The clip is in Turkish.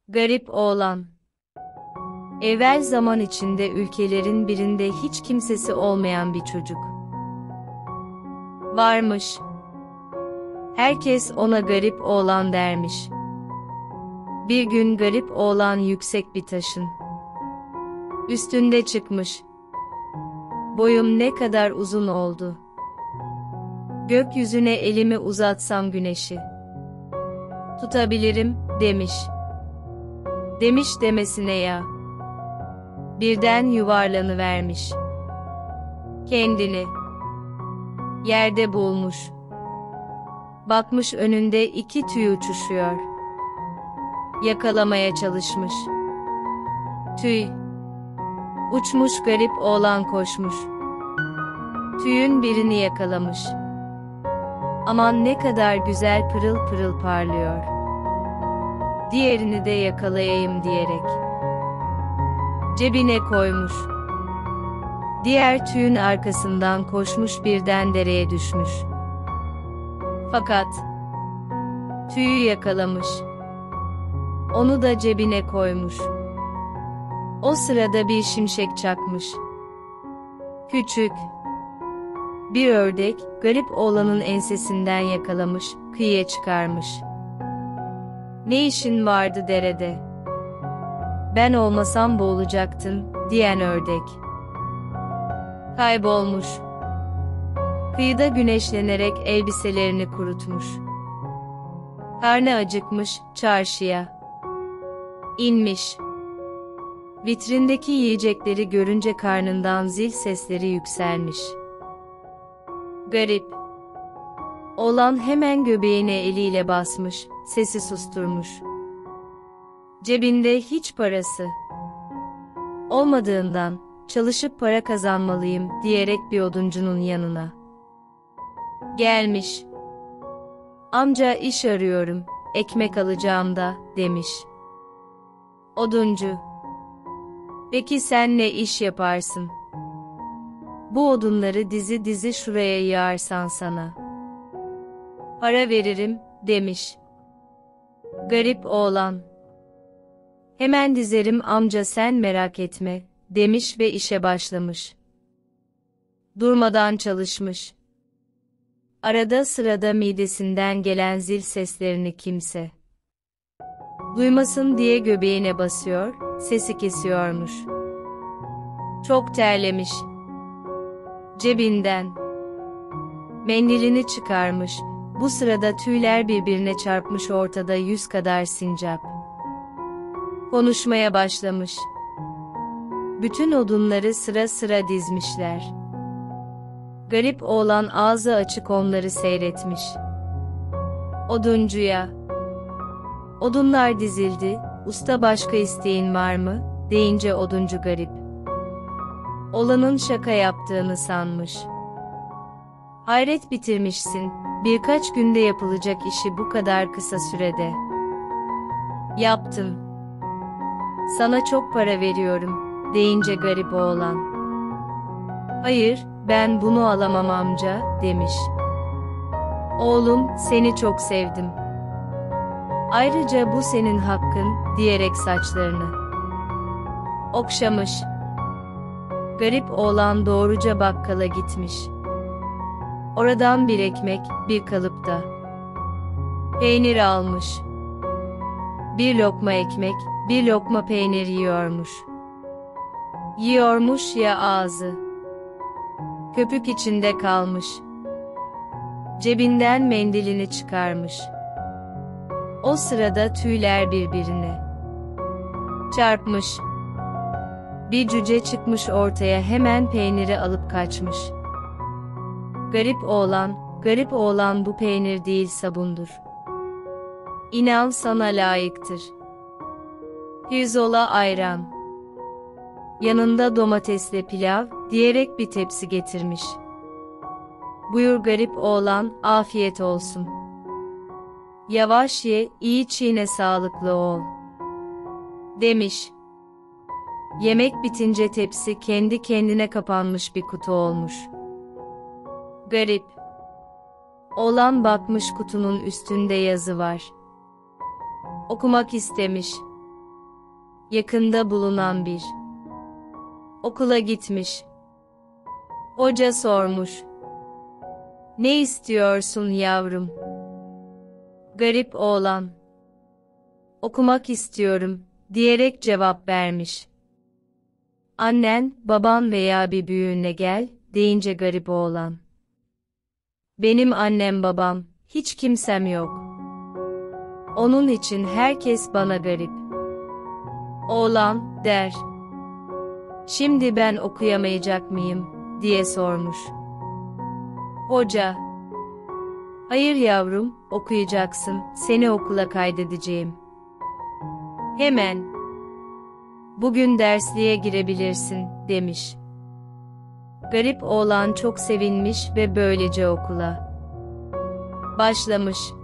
Garip oğlan. Evvel zaman içinde ülkelerin birinde hiç kimsesi olmayan bir çocuk varmış. Herkes ona garip oğlan dermiş. Bir gün garip oğlan yüksek bir taşın üstünde çıkmış. Boyum ne kadar uzun oldu. Gökyüzüne elimi uzatsam güneşi tutabilirim, demiş. Demiş demesine ya. Birden yuvarlanıvermiş. Kendini yerde bulmuş. Bakmış önünde iki tüy uçuşuyor. Yakalamaya çalışmış. Tüy uçmuş, garip oğlan koşmuş. Tüyün birini yakalamış. Aman ne kadar güzel, pırıl pırıl parlıyor. Diğerini de yakalayayım diyerek cebine koymuş. Diğer tüyün arkasından koşmuş, birden dereye düşmüş. Fakat tüyü yakalamış. Onu da cebine koymuş. O sırada bir şimşek çakmış. Küçük bir ördek, garip oğlanın ensesinden yakalamış, kıyıya çıkarmış. Ne işin vardı derede? Ben olmasam boğulacaktın, diyen ördek kaybolmuş. Kıyıda güneşlenerek elbiselerini kurutmuş. Karnı acıkmış, çarşıya inmiş. Vitrindeki yiyecekleri görünce karnından zil sesleri yükselmiş. Garip oğlan hemen göbeğine eliyle basmış, sesi susturmuş. Cebinde hiç parası olmadığından, çalışıp para kazanmalıyım diyerek bir oduncunun yanına gelmiş. Amca, iş arıyorum, ekmek alacağım da, demiş. Oduncu, peki sen ne iş yaparsın? Bu odunları dizi dizi şuraya yığarsan sana para veririm, demiş. Garip oğlan, hemen dizerim amca, sen merak etme, demiş ve işe başlamış. Durmadan çalışmış. Arada sırada midesinden gelen zil seslerini kimse duymasın diye göbeğine basıyor, sesi kesiyormuş. Çok terlemiş. Cebinden mendilini çıkarmış. Bu sırada tüyler birbirine çarpmış, ortada 100 kadar sincap konuşmaya başlamış. Bütün odunları sıra sıra dizmişler. Garip oğlan ağzı açık onları seyretmiş. Oduncuya, odunlar dizildi, usta başka isteğin var mı, deyince oduncu garip oğlanın şaka yaptığını sanmış. Hayret, bitirmişsin, birkaç günde yapılacak işi bu kadar kısa sürede yaptım. Sana çok para veriyorum, deyince garip oğlan, hayır, ben bunu alamam amca, demiş. Oğlum, seni çok sevdim. Ayrıca bu senin hakkın, diyerek saçlarını okşamış. Garip oğlan doğruca bakkala gitmiş. Oradan bir ekmek, bir kalıpta peynir almış. Bir lokma ekmek, bir lokma peynir yiyormuş. Yiyormuş ya, ağzı köpük içinde kalmış. Cebinden mendilini çıkarmış. O sırada tüyler birbirine çarpmış. Bir cüce çıkmış ortaya, hemen peyniri alıp kaçmış. Garip oğlan, bu peynir değil, sabundur. İnan sana layıktır. Pirzola, ayran, yanında domatesli pilav, diyerek bir tepsi getirmiş. Buyur garip oğlan, afiyet olsun. Yavaş ye, iyi çiğne, sağlıklı ol, demiş. Yemek bitince tepsi kendi kendine kapanmış bir kutu olmuş. Garip oğlan bakmış, kutunun üstünde yazı var. Okumak istemiş. yakında bulunan bir okula gitmiş. Hoca sormuş. Ne istiyorsun yavrum? Garip oğlan. Okumak istiyorum, diyerek cevap vermiş. Annen, baban veya bir büyüğünle gel, deyince garip oğlan. Benim annem babam, hiç kimsem yok. Onun için herkes bana garip. Oğlan, der. Şimdi ben okuyamayacak mıyım, diye sormuş. Hoca. Hayır yavrum, okuyacaksın, seni okula kaydedeceğim. Hemen. Bugün dersliğe girebilirsin, demiş. Garip oğlan çok sevinmiş ve böylece okula başlamış.